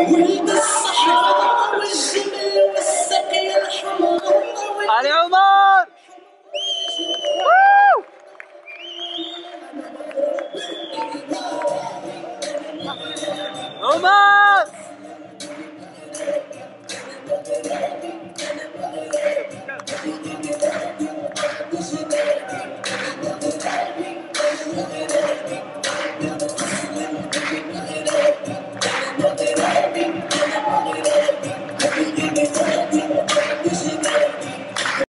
ولد الصحراء والجبل والسقي الحمر. علي عمر. عمر